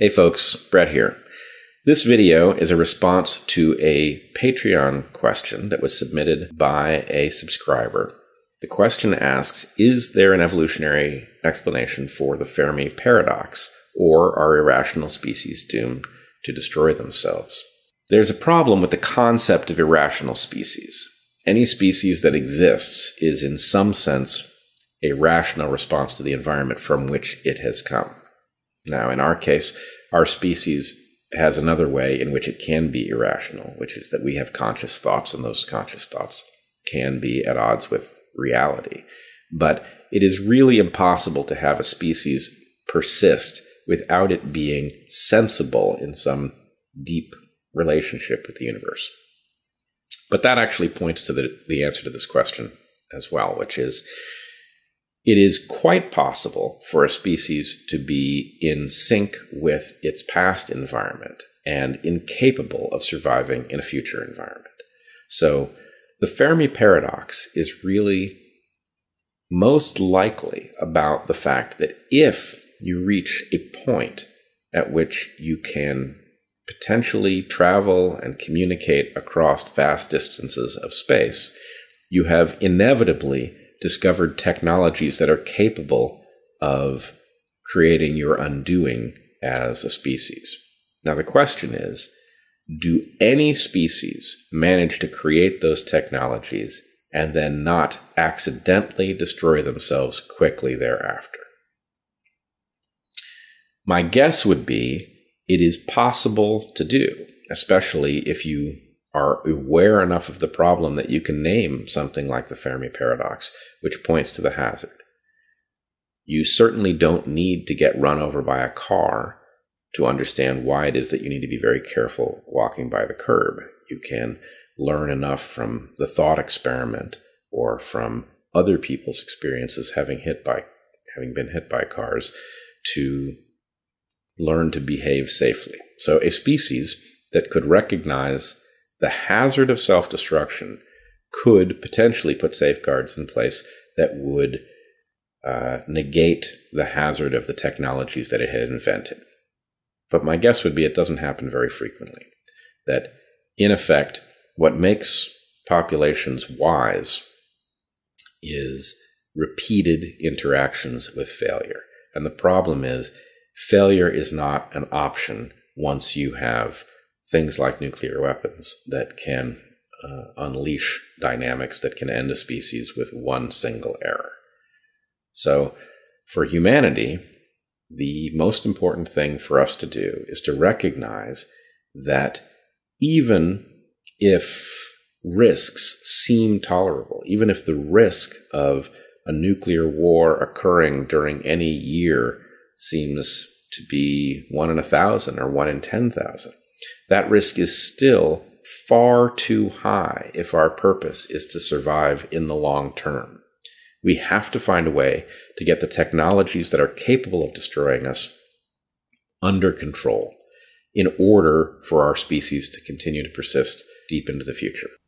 Hey folks, Brett here. This video is a response to a Patreon question that was submitted by a subscriber. The question asks, is there an evolutionary explanation for the Fermi paradox, or are irrational species doomed to destroy themselves? There's a problem with the concept of irrational species. Any species that exists is in some sense a rational response to the environment from which it has come. Now, in our case, our species has another way in which it can be irrational, which is that we have conscious thoughts, and those conscious thoughts can be at odds with reality. But it is really impossible to have a species persist without it being sensible in some deep relationship with the universe. But that actually points to the answer to this question as well, which is, it is quite possible for a species to be in sync with its past environment and incapable of surviving in a future environment. So the Fermi paradox is really most likely about the fact that if you reach a point at which you can potentially travel and communicate across vast distances of space, you have inevitably discovered technologies that are capable of creating your undoing as a species. Now the question is, do any species manage to create those technologies and then not accidentally destroy themselves quickly thereafter? My guess would be it is possible to do, especially if you are aware enough of the problem that you can name something like the Fermi paradox, which points to the hazard. You certainly don't need to get run over by a car to understand why it is that you need to be very careful walking by the curb. You can learn enough from the thought experiment or from other people's experiences having been hit by cars to learn to behave safely. So a species that could recognize the hazard of self-destruction could potentially put safeguards in place that would negate the hazard of the technologies that it had invented. But my guess would be it doesn't happen very frequently. That, in effect, what makes populations wise is repeated interactions with failure. And the problem is, failure is not an option once you have things like nuclear weapons that can unleash dynamics that can end a species with one single error. So for humanity, the most important thing for us to do is to recognize that even if risks seem tolerable, even if the risk of a nuclear war occurring during any year seems to be 1 in 1,000 or 1 in 10,000, that risk is still far too high if our purpose is to survive in the long term. We have to find a way to get the technologies that are capable of destroying us under control in order for our species to continue to persist deep into the future.